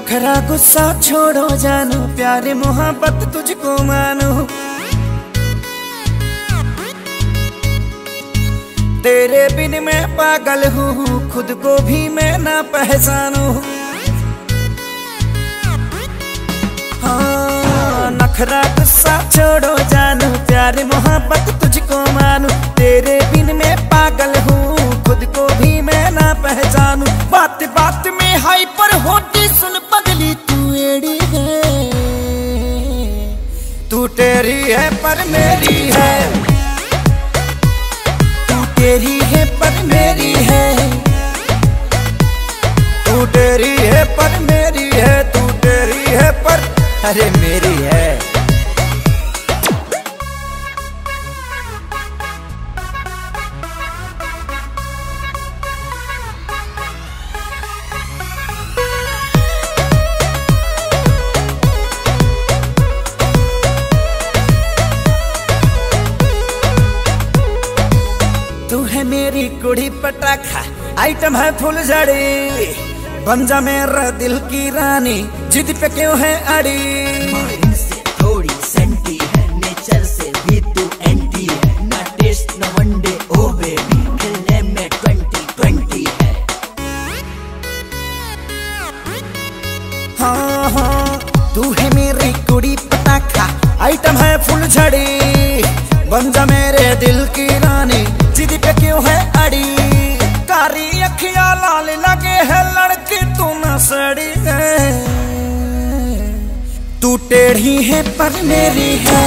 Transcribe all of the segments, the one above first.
नखरा गुस्सा छोड़ो जानू, प्यारे मोहब्बत तुझको मानो। तेरे बिन मैं पागल हूँ, खुद को भी मैं ना पहचानूं। हाँ, नखरा गुस्सा छोड़ो जानू, प्यारे मोहब्बत तुझको मानू। तेरे बिन मैं पागल हूँ, खुद को भी मैं ना पहचानूं। बात बात में हाइपर होती सुन पगली, तू एड़ी है। तू तेरी है पर मेरी है, तू तेरी है पर मेरी है। तू तेरी है पर मेरी है, तू तेरी है पर अरे मेरी है। तू है मेरी कुड़ी पटाखा, आइटम है फुलझड़ी। बन जा मेरा दिल की रानी, जिद पे क्यों है अड़ी। माइंड से थोड़ी सेंटी है, नेचर से भी तू एंटी है। ना टेस्ट ना वनडे ओ बेबी, खेलने में 20-20 है। हाँ हाँ, तू है मेरी कुड़ी पटाखा, आइटम है फुलझड़ी। बन जा मेरे दिल की रानी, जिद पे क्यों है अड़ी। कारी अखियां लाल लगे है, लड़की तू नसड़ी है। तू टेढ़ी है पर मेरी है,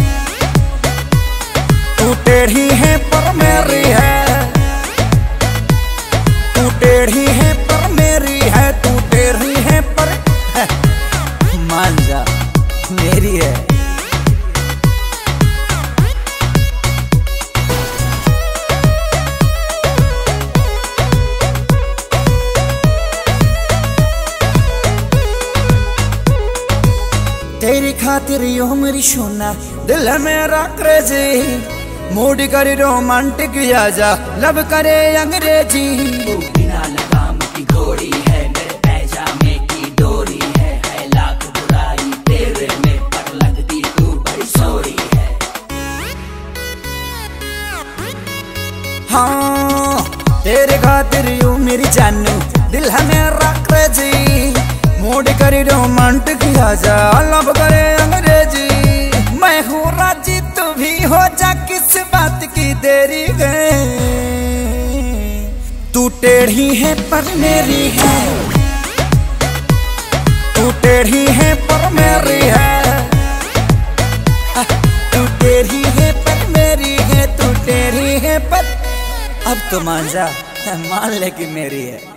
तू टेढ़ी है पर मेरी है। तू टेढ़ी है पर मेरी है, तू टेढ़ी है पर मान जा मेरी है। तेरी खातिर यो मेरी सोना, दिल है मेरा क्रेजी। मूड करे रोमांटिक आजा, लब करे अंग्रेजी। तू बिना लगाम की घोड़ी है, मेरे पैजामे की डोरी है लाख बुराई तेरे में, पर लगती तू बड़ी सोरी है। हाँ, तेरे खातिर यो मेरी जानू, दिल है मेरा क्रेजी। मूड करे रोमांटिक आजा, लब करे अंग्रेजी। मैं हूँ राजी तू भी हो जा, किस बात की देरी है। तू टेढ़ी है पर मेरी है, तू टेढ़ी है पर मेरी है। तू टेढ़ी है पर मेरी है, तू टेढ़ी है पर अब तो मान जा, मान ले कि मेरी है।